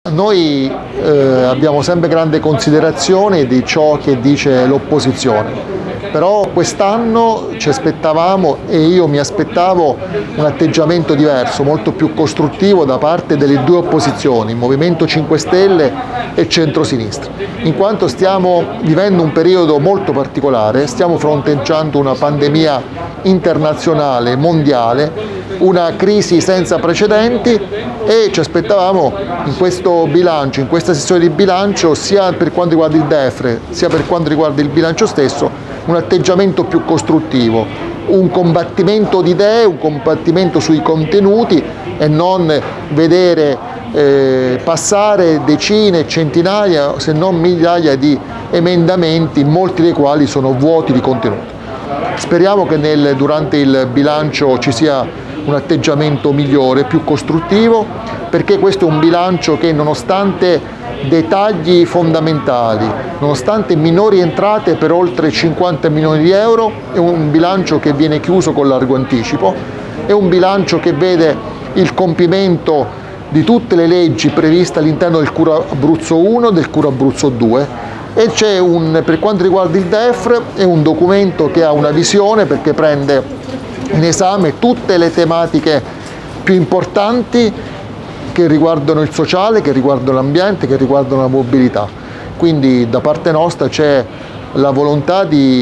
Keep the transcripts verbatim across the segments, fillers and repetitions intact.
Noi eh, abbiamo sempre grande considerazione di ciò che dice l'opposizione, però quest'anno ci aspettavamo e io mi aspettavo un atteggiamento diverso, molto più costruttivo da parte delle due opposizioni, Movimento cinque Stelle e centrosinistra, in quanto stiamo vivendo un periodo molto particolare, stiamo fronteggiando una pandemia internazionale, mondiale, una crisi senza precedenti e ci aspettavamo in questo bilancio, in questa sessione di bilancio, sia per quanto riguarda il D E F R, sia per quanto riguarda il bilancio stesso, un atteggiamento più costruttivo, un combattimento di idee, un combattimento sui contenuti e non vedere eh, passare decine, centinaia, se non migliaia di emendamenti, molti dei quali sono vuoti di contenuti. Speriamo che nel, durante il bilancio ci sia un atteggiamento migliore, più costruttivo, perché questo è un bilancio che, nonostante dei tagli fondamentali, nonostante minori entrate per oltre cinquanta milioni di euro, è un bilancio che viene chiuso con largo anticipo, è un bilancio che vede il compimento di tutte le leggi previste all'interno del Cura Abruzzo uno e del Cura Abruzzo due, e c'è un, per quanto riguarda il D E F R, è un documento che ha una visione perché prende in esame tutte le tematiche più importanti che riguardano il sociale, che riguardano l'ambiente, che riguardano la mobilità. Quindi da parte nostra c'è la volontà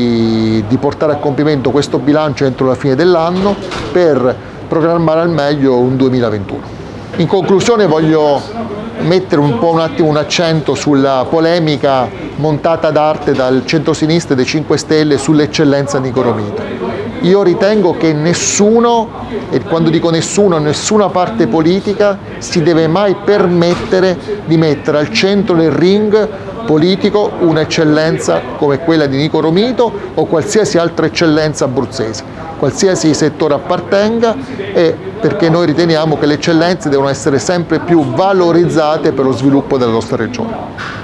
di, di portare a compimento questo bilancio entro la fine dell'anno per programmare al meglio un duemilaventuno. In conclusione voglio mettere un po' un attimo un accento sulla polemica montata d'arte dal centro-sinistra e dei cinque Stelle sull'eccellenza Nico Romito. Io ritengo che nessuno, e quando dico nessuno, nessuna parte politica si deve mai permettere di mettere al centro del ring politico un'eccellenza come quella di Nico Romito o qualsiasi altra eccellenza abruzzese, qualsiasi settore appartenga, e perché noi riteniamo che le eccellenze devono essere sempre più valorizzate per lo sviluppo della nostra regione.